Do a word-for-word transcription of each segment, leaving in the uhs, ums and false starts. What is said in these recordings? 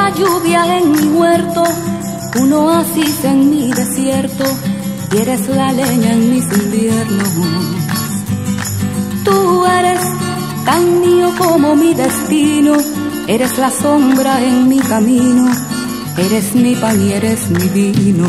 la lluvia en mi huerto, un oasis en mi desierto, y eres la leña en mis inviernos. Tú eres tan mío como mi destino, eres la sombra en mi camino, eres mi pan y eres mi vino.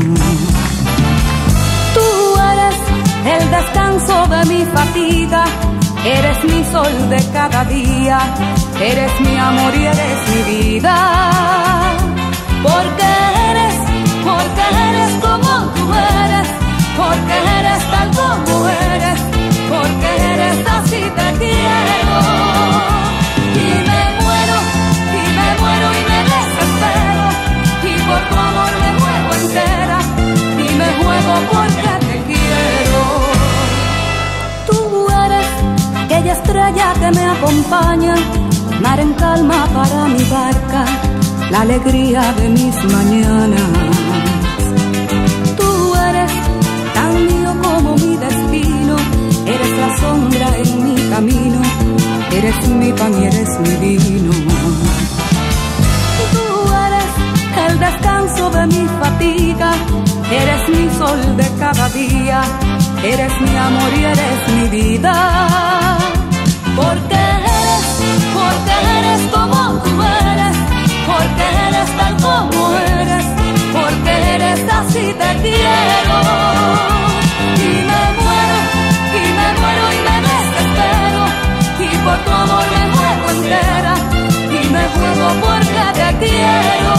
Tú eres el descanso de mi fatiga, eres mi sol de cada día, eres mi amor y eres mi vida. Porque eres, porque eres como tú eres, porque eres tal como eres, porque eres así te quiero. Y me muero, y me muero y me desespero, y por tu amor me juego entera, y me juego porque te quiero. Tú eres aquella estrella que me acompaña, mar en calma para mi barca, la alegría de mis mañanas. Tú eres tan mío como mi destino, eres la sombra en mi camino, eres mi pan y eres mi vino. Tú eres el descanso de mi fatiga, eres mi sol de cada día, eres mi amor y eres mi vida. Porque eres, porque eres como tú eres, porque eres tal como eres, porque eres así te quiero. Y me muero, y me muero y me desespero, y por tu amor me juego entera, y me juego porque te quiero.